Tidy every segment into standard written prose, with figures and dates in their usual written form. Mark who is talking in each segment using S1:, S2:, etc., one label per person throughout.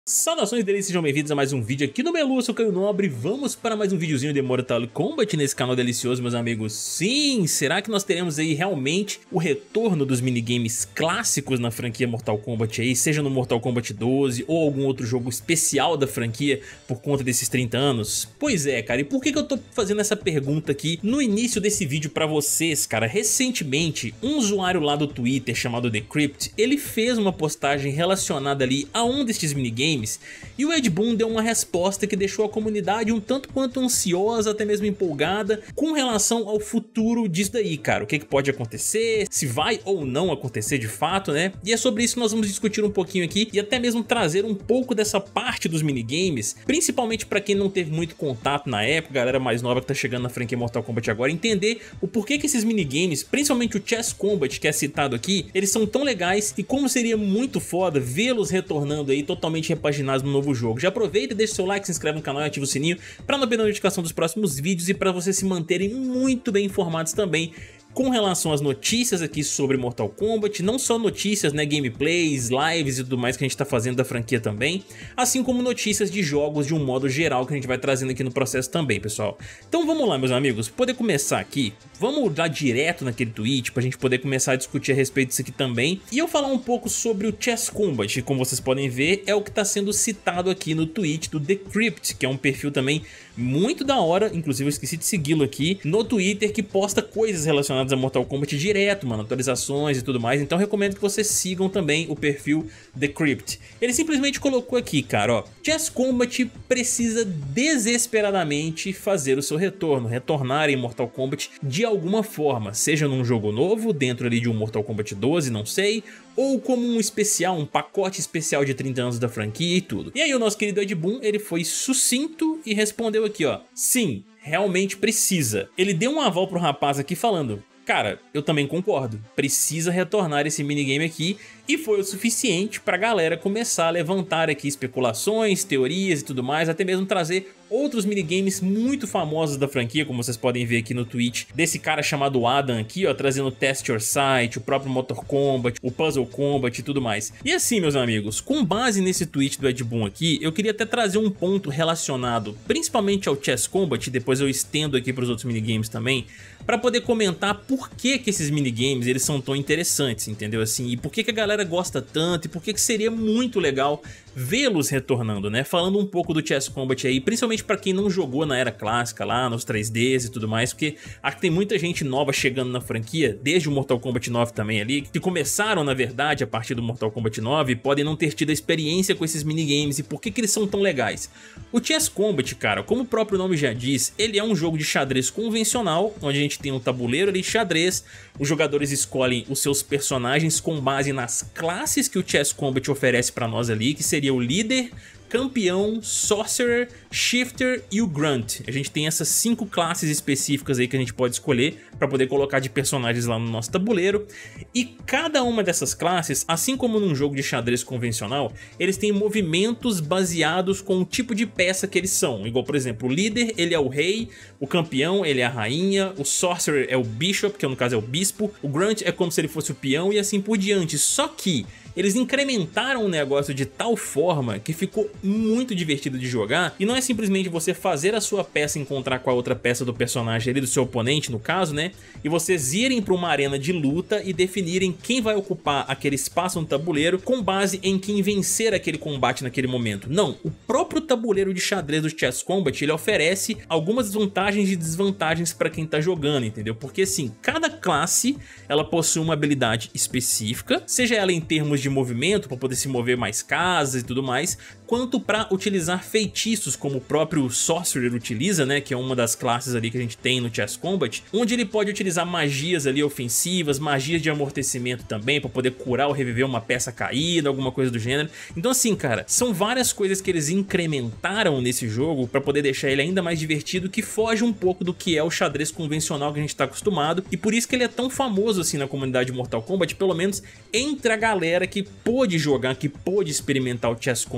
S1: Saudações deles, sejam bem-vindos a mais um vídeo aqui no Melu, eu sou o Caio Nobre. Vamos para mais um videozinho de Mortal Kombat nesse canal delicioso, meus amigos. Sim, será que nós teremos aí realmente o retorno dos minigames clássicos na franquia Mortal Kombat aí, seja no Mortal Kombat 12 ou algum outro jogo especial da franquia por conta desses 30 anos? Pois é, cara, e por que eu tô fazendo essa pergunta aqui no início desse vídeo pra vocês, cara? Recentemente, um usuário lá do Twitter chamado Decrypt, ele fez uma postagem relacionada ali a um destes minigames. E o Ed Boon deu uma resposta que deixou a comunidade um tanto quanto ansiosa, até mesmo empolgada, com relação ao futuro disso daí, cara. O que pode acontecer, se vai ou não acontecer de fato, né? E é sobre isso que nós vamos discutir um pouquinho aqui e até mesmo trazer um pouco dessa parte dos minigames, principalmente pra quem não teve muito contato na época, galera mais nova que tá chegando na franquia Mortal Kombat agora, entender o porquê que esses minigames, principalmente o Chess Combat que é citado aqui, eles são tão legais e como seria muito foda vê-los retornando aí totalmente repaginados no novo jogo. Já aproveita, deixa seu like, se inscreve no canal e ativa o sininho para não perder a notificação dos próximos vídeos e para vocês se manterem muito bem informados também com relação às notícias aqui sobre Mortal Kombat, não só notícias, né, gameplays, lives e tudo mais que a gente tá fazendo da franquia também, assim como notícias de jogos de um modo geral que a gente vai trazendo aqui no processo também, pessoal. Então vamos lá, meus amigos, poder começar aqui, vamos lá direto naquele tweet pra gente poder começar a discutir a respeito disso aqui também, e eu falar um pouco sobre o Chess Combat, que como vocês podem ver é o que tá sendo citado aqui no tweet do Decrypt, que é um perfil também muito da hora, inclusive eu esqueci de segui-lo aqui, no Twitter, que posta coisas relacionadas a Mortal Kombat direto, mano, atualizações e tudo mais, então recomendo que vocês sigam também o perfil Decrypt. Ele simplesmente colocou aqui, cara, ó, Chess Combat precisa desesperadamente fazer o seu retornar em Mortal Kombat de alguma forma, seja num jogo novo, dentro ali de um Mortal Kombat 12, não sei, ou como um especial, um pacote especial de 30 anos da franquia e tudo. E aí o nosso querido Ed Boon, ele foi sucinto e respondeu aqui, ó, sim, realmente precisa. Ele deu um aval pro rapaz aqui falando, cara, eu também concordo, precisa retornar esse minigame aqui, e foi o suficiente pra galera começar a levantar aqui especulações, teorias e tudo mais, até mesmo trazer outros minigames muito famosos da franquia, como vocês podem ver aqui no tweet desse cara chamado Adam aqui, ó, trazendo Test Your Sight, o próprio Mortal Kombat, o Puzzle Combat e tudo mais. E assim, meus amigos, com base nesse tweet do Ed Boon aqui, eu queria até trazer um ponto relacionado principalmente ao Chess Combat, depois eu estendo aqui para os outros minigames também, para poder comentar por que esses minigames eles são tão interessantes, entendeu? Assim, e por que a galera gosta tanto e por que seria muito legal vê-los retornando, né? Falando um pouco do Chess Combat aí, principalmente pra quem não jogou na era clássica lá, nos 3Ds e tudo mais, porque acho que tem muita gente nova chegando na franquia, desde o Mortal Kombat 9 também ali, que começaram na verdade a partir do Mortal Kombat 9 e podem não ter tido a experiência com esses minigames e por que eles são tão legais. O Chess Combat, cara, como o próprio nome já diz, ele é um jogo de xadrez convencional, onde a gente tem um tabuleiro ali de xadrez, os jogadores escolhem os seus personagens com base nas classes que o Chess Combat oferece pra nós ali, que seria o líder, campeão, sorcerer, shifter e o grunt. A gente tem essas 5 classes específicas aí que a gente pode escolher para poder colocar de personagens lá no nosso tabuleiro, e cada uma dessas classes, assim como num jogo de xadrez convencional, eles têm movimentos baseados com o tipo de peça que eles são, igual por exemplo o líder ele é o rei, o campeão ele é a rainha, o sorcerer é o bishop, que no caso é o bispo, o grunt é como se ele fosse o peão e assim por diante, só que eles incrementaram o negócio de tal forma que ficou muito divertido de jogar, e não é simplesmente você fazer a sua peça encontrar com a outra peça do personagem ali, do seu oponente no caso, né, e vocês irem para uma arena de luta e definirem quem vai ocupar aquele espaço no tabuleiro com base em quem vencer aquele combate naquele momento. Não, o próprio tabuleiro de xadrez do Chess Combat, ele oferece algumas vantagens e desvantagens para quem tá jogando, entendeu? Porque assim, cada classe ela possui uma habilidade específica, seja ela em termos de movimento, para poder se mover mais casas e tudo mais, quanto para utilizar feitiços, como o próprio Sorcerer utiliza, né, que é uma das classes ali que a gente tem no Chess Combat, onde ele pode utilizar magias ali ofensivas, magias de amortecimento também, para poder curar ou reviver uma peça caída, alguma coisa do gênero. Então assim, cara, são várias coisas que eles incrementaram nesse jogo para poder deixar ele ainda mais divertido, que foge um pouco do que é o xadrez convencional que a gente tá acostumado, e por isso que ele é tão famoso assim na comunidade Mortal Kombat, pelo menos entre a galera que pôde jogar, que pôde experimentar o Chess Combat, entendeu?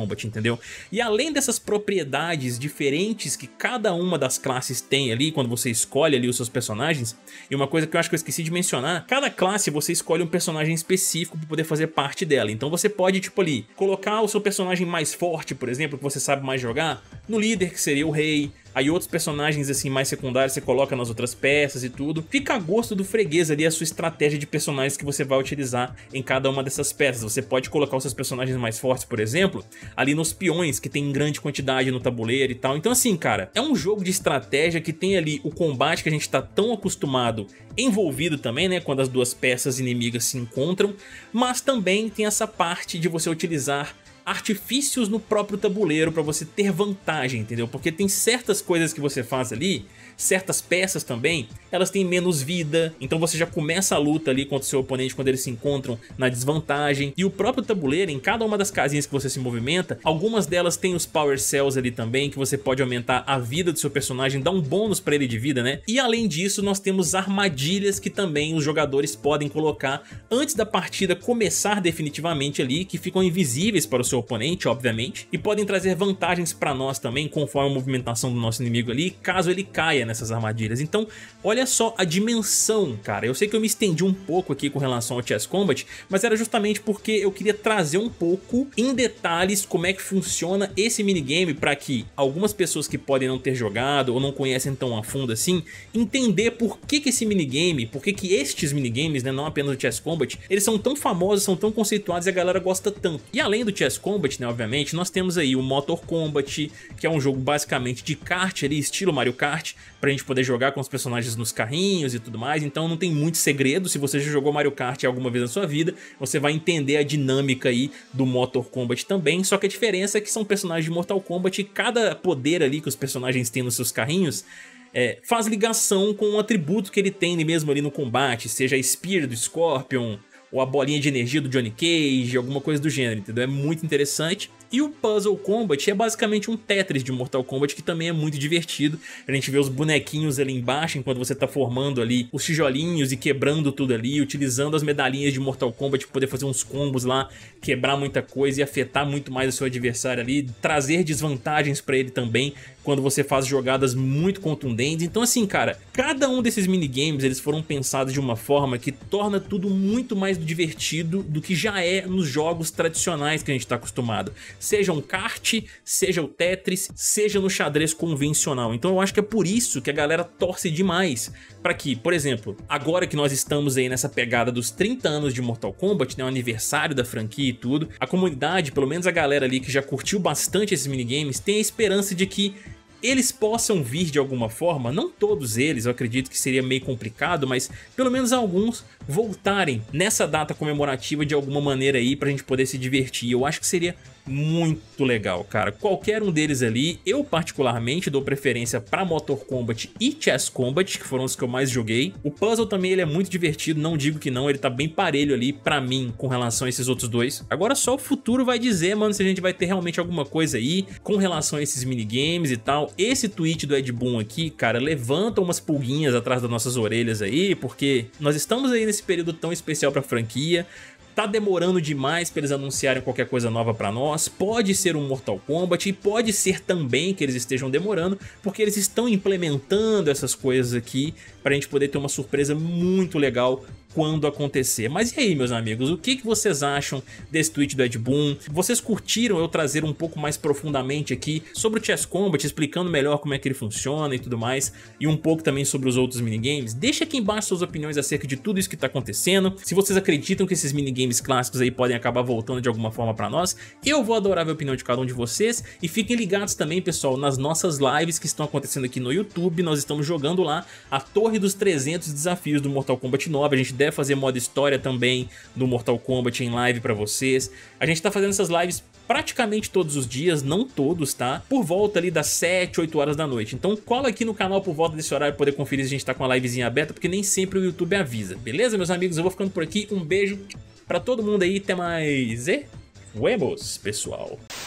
S1: entendeu? E além dessas propriedades diferentes que cada uma das classes tem ali, quando você escolhe ali os seus personagens, e uma coisa que eu acho que eu esqueci de mencionar, cada classe você escolhe um personagem específico para poder fazer parte dela. Então você pode, tipo ali, colocar o seu personagem mais forte, por exemplo, que você sabe mais jogar, no líder, que seria o rei. Aí outros personagens assim mais secundários você coloca nas outras peças e tudo. Fica a gosto do freguês ali a sua estratégia de personagens que você vai utilizar em cada uma dessas peças. Você pode colocar os seus personagens mais fortes, por exemplo, ali nos peões, que tem grande quantidade no tabuleiro e tal. Então assim, cara, é um jogo de estratégia que tem ali o combate que a gente tá tão acostumado, envolvido também, né, quando as duas peças inimigas se encontram, mas também tem essa parte de você utilizar artifícios no próprio tabuleiro para você ter vantagem, entendeu? Porque tem certas coisas que você faz ali, certas peças também, elas têm menos vida, então você já começa a luta ali contra o seu oponente quando eles se encontram na desvantagem. E o próprio tabuleiro, em cada uma das casinhas que você se movimenta, algumas delas têm os Power Cells ali também, que você pode aumentar a vida do seu personagem, dar um bônus para ele de vida, né? E além disso, nós temos armadilhas que também os jogadores podem colocar antes da partida começar definitivamente ali, que ficam invisíveis para o seu oponente, obviamente, e podem trazer vantagens para nós também, conforme a movimentação do nosso inimigo ali, caso ele caia nessas armadilhas. Então, olha só a dimensão, cara. Eu sei que eu me estendi um pouco aqui com relação ao Chess Combat, mas era justamente porque eu queria trazer um pouco em detalhes como é que funciona esse minigame, para que algumas pessoas que podem não ter jogado ou não conhecem tão a fundo assim, entender por que esse minigame, por que estes minigames, né, não apenas o Chess Combat, eles são tão famosos, são tão conceituados e a galera gosta tanto. E além do Chess Combat, né, obviamente, nós temos aí o Motor Combat, que é um jogo basicamente de kart ali, estilo Mario Kart, pra gente poder jogar com os personagens nos carrinhos e tudo mais. Então não tem muito segredo. Se você já jogou Mario Kart alguma vez na sua vida, você vai entender a dinâmica aí do Motor Combat também. Só que a diferença é que são personagens de Mortal Kombat e cada poder ali que os personagens têm nos seus carrinhos faz ligação com um atributo que ele tem mesmo ali no combate, seja a Spear do Scorpion ou a bolinha de energia do Johnny Cage, alguma coisa do gênero, entendeu? É muito interessante. E o Puzzle Combat é basicamente um Tetris de Mortal Kombat, que também é muito divertido. A gente vê os bonequinhos ali embaixo, enquanto você tá formando ali os tijolinhos e quebrando tudo ali, utilizando as medalhinhas de Mortal Kombat para poder fazer uns combos lá, quebrar muita coisa e afetar muito mais o seu adversário ali, trazer desvantagens para ele também, quando você faz jogadas muito contundentes. Então assim, cara, cada um desses minigames, eles foram pensados de uma forma que torna tudo muito mais divertido do que já é nos jogos tradicionais que a gente tá acostumado. Seja um kart, seja o Tetris, seja no xadrez convencional. Então eu acho que é por isso que a galera torce demais para que, por exemplo, agora que nós estamos aí nessa pegada dos 30 anos de Mortal Kombat, né, o aniversário da franquia e tudo, a comunidade, pelo menos a galera ali que já curtiu bastante esses minigames, tem a esperança de que eles possam vir de alguma forma, não todos eles, eu acredito que seria meio complicado, mas pelo menos alguns voltarem nessa data comemorativa de alguma maneira aí pra gente poder se divertir. Eu acho que seria muito legal, cara. Qualquer um deles ali, eu particularmente dou preferência pra Motor Combat e Chess Combat, que foram os que eu mais joguei. O Puzzle também ele é muito divertido, não digo que não, ele tá bem parelho ali pra mim com relação a esses outros dois. Agora só o futuro vai dizer, mano, se a gente vai ter realmente alguma coisa aí com relação a esses minigames e tal. Esse tweet do Ed Boon aqui, cara, levanta umas pulguinhas atrás das nossas orelhas aí, porque nós estamos aí nesse período tão especial pra franquia. Tá demorando demais para eles anunciarem qualquer coisa nova para nós. Pode ser um Mortal Kombat e pode ser também que eles estejam demorando, porque eles estão implementando essas coisas aqui pra gente poder ter uma surpresa muito legal quando acontecer. Mas e aí, meus amigos, o que vocês acham desse tweet do Ed Boon? Vocês curtiram eu trazer um pouco mais profundamente aqui sobre o Chess Combat, explicando melhor como é que ele funciona e tudo mais, e um pouco também sobre os outros minigames? Deixa aqui embaixo suas opiniões acerca de tudo isso que tá acontecendo. Se vocês acreditam que esses minigames clássicos aí podem acabar voltando de alguma forma pra nós, eu vou adorar ver a opinião de cada um de vocês. E fiquem ligados também, pessoal, nas nossas lives que estão acontecendo aqui no YouTube. Nós estamos jogando lá a Torre dos 300 Desafios do Mortal Kombat 9. A gente deve fazer modo história também do Mortal Kombat em live pra vocês. A gente tá fazendo essas lives praticamente todos os dias, não todos, tá? Por volta ali das 7, 8 horas da noite. Então cola aqui no canal por volta desse horário pra poder conferir se a gente tá com a livezinha aberta, porque nem sempre o YouTube avisa. Beleza, meus amigos? Eu vou ficando por aqui. Um beijo pra todo mundo aí. Até mais. E fuemos, pessoal.